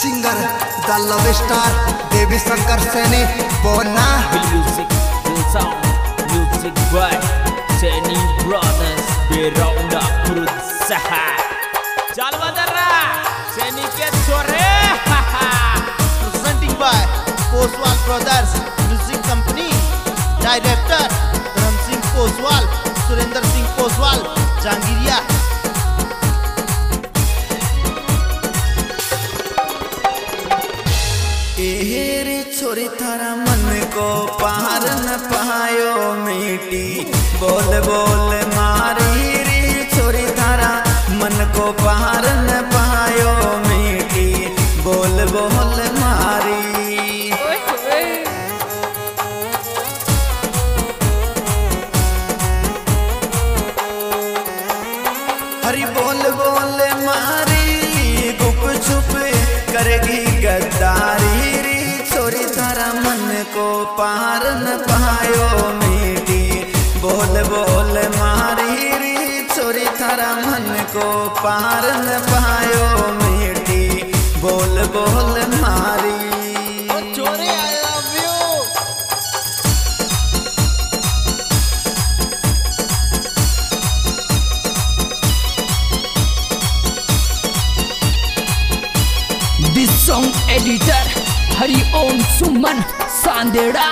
Singer the love star Devi Shankar Saini बोना music by Saini brothers बेरौंडा पुरसहा चल बदरा सैनी के छोरे presenting by Koswal brothers music company director Dharm Singh Koswal Surendra Singh Koswal जहांगीरिया। रे छोरी थारा मन को पार न पायो मिट्टी बोल बोल मारी रे छोरी थारा मन को पार न पायो मिट्टी बोल बोल मारी हरी बोल बोल मारी गुप छुप करेगी गद्दारी रे छोरी थारा मन को पार न पायो मिट्टी बोल बोल मारी रे छोरी थारा मन को पार न पायो मिट्टी बोल बोल मारी छोरे I love you. This song editor Hari Om Suman Sandera.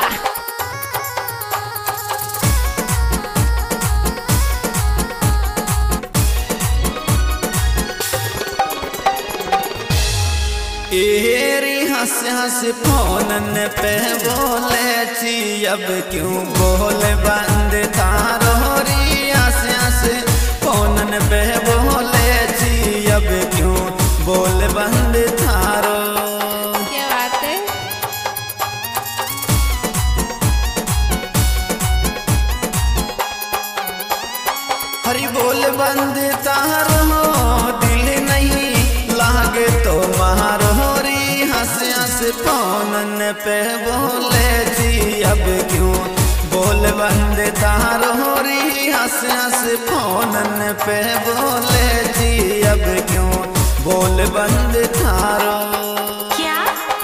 एरी हंस हंस फोनन पे बोले छी अब क्यों बोल बंद तारो री हंस हंस फोनन पे बोले छी अब क्यों बोल बंद थारो क्या बात है। हरी बोल बंद तारो दिल नहीं लागे तो मारो री हंस हंस फोनन पे बोले जी अब क्यों बोल बंद तारो री हंस हंस फोनन पे बोले जी अब क्यों बोल बंद थारो क्या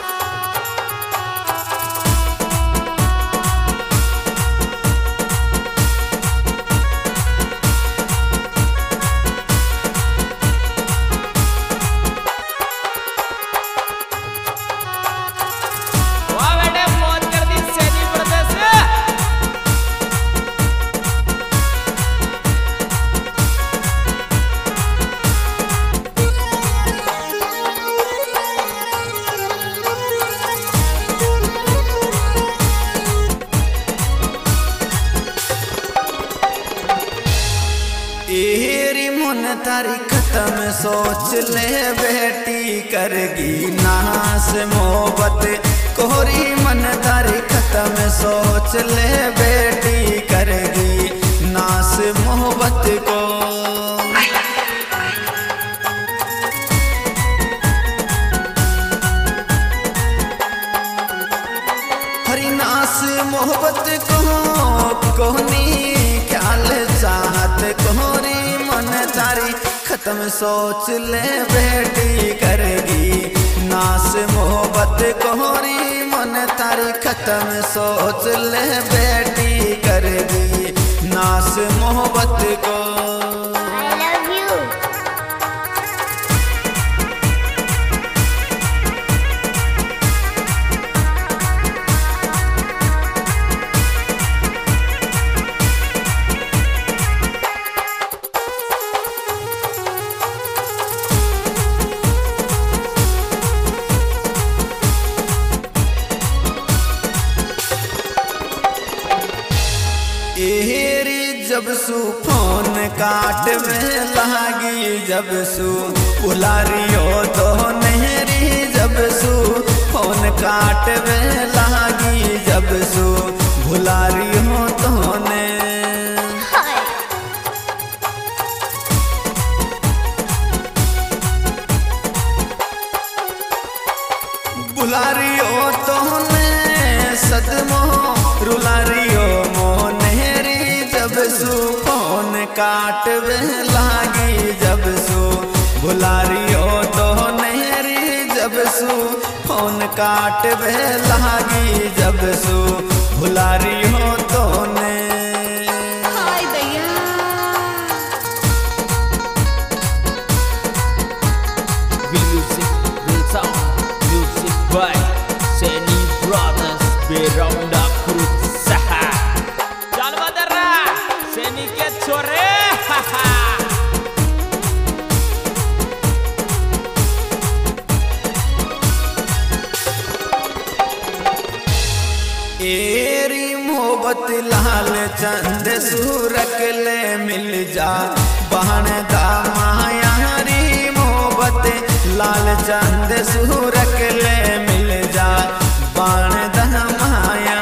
वाह बेटे मौज कर दी सैनी ब्रदर्स। एरी मुन तारी खत्म सोच ले बेटी करगी नास मोहब्बत कोरी मन तारी खत्म सोच ले बेटी करगी नास मोहब्बत को हरी नास मोहब्बत को कोनी ख्याल चाहत कोरी मन तारी खत्म सोच ले बेटी करगी नास मोहब्बत कोरी मन तारी खत्म सोच ले बेटी करगी नास मोहब्बत को आई लव यू। एरी जब सु फोन काट में लागी जब सु बुलारियो तो नहरी जब सु फोन काट में लागी जब सु बुलारियो तो ने बुलारियो तो ने सदमो रुलारियो मोनेरी जब सु फोन काट में लागी जब सु बुलारियो तो नहरी जब सू फोन काट बे लागी जब सू भुलारी हो तो ने हाय दैया Music, will sound, music by Seni Brothers, Beround up Kurut Saha. चल बदरा, Seni के छोरे, हाहा. एरी मोहब्बत लाल चंद सूरक ले मिल जा बहन दा माया री मोहब्बत लाल चंद सूरक ले मिल जा बहन दा माया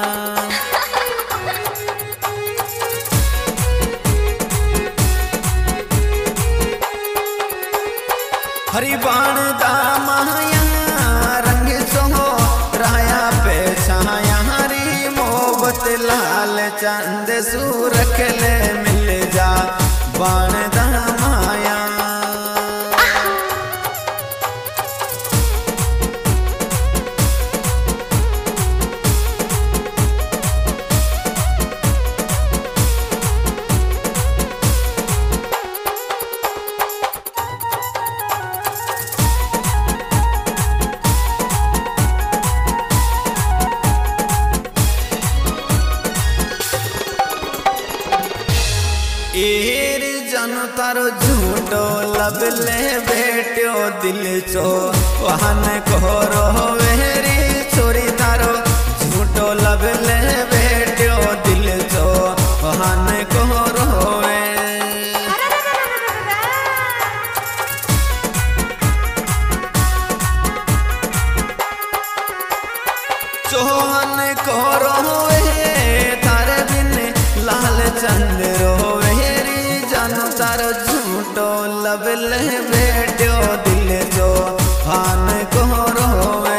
हरी बाण दा माया रंग सोहो राया पे छाया हरी मोहब्बत लाल चंद सूरख ले मिल जा बाण दा माया एर जानो तारो झूठो लब ले बेटियो दिल चो वहन कोरो वेरी छोरी तारो झूठो लब ले बेटियो दिल चो वहन कोरो वे चोहन कोरो वे तारे बिन लाल चंद्रो तारो झूठो लब ले बेटियो दिल जो हान को रोवे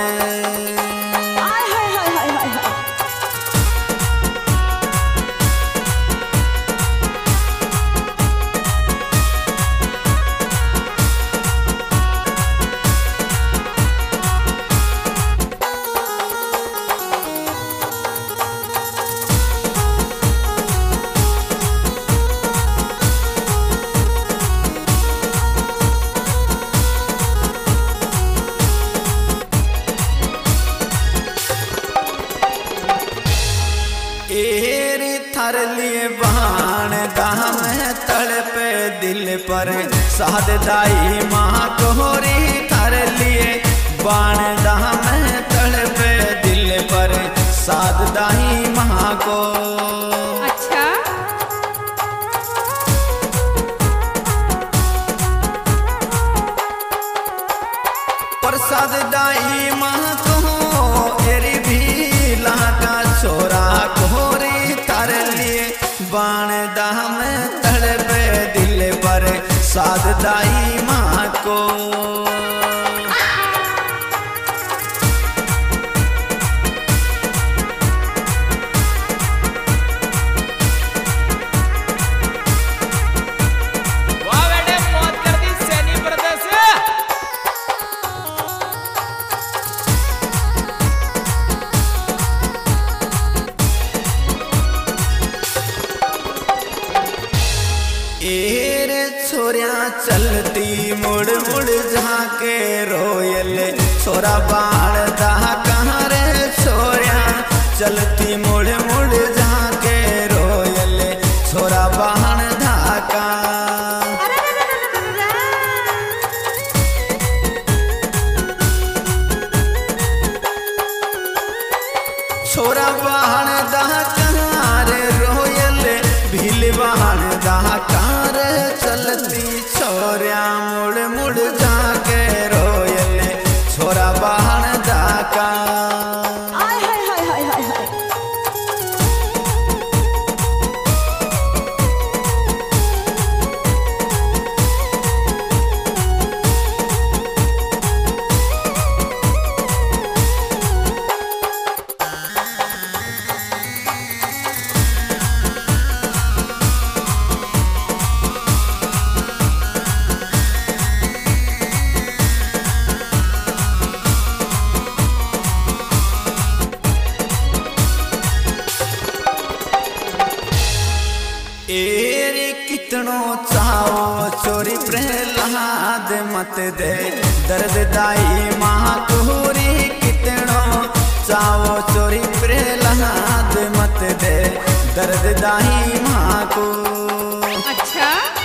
एरी थर लिए बाण दाम तड़पे दिल पर साध दाई माँ कोरी थर लिए बाण दाम तड़पे दिल पर साध दाई माँ को अच्छा प्रसाद दाई माँ को एरी भी लाका छोरा कोरी तार लिए बाण दाम तड़पे दिल पर साध दाई माँ को वाह बेटे मौत कर दी सैनी ब्रदर्स. एर छोरिया चलती मुड़ मुड़ झाके रोयल छोरा बाण दा कहाँ रे छोरिया चलती मुड़ मुड़ झाके रोयल छोरा बाण धाका छोरा बाण दा कहाँ रे रोयल भील बाण दा कार चलती छोरिया मुड़ मुड़ जाके रोयल छोरा बाण दा का हाय हाय हाय हाय हाय हाय मत दे दर्द दाई महाकुरी कितनो चावो चोरी प्रहलाद मत दे दर्द दाई महाको। अच्छा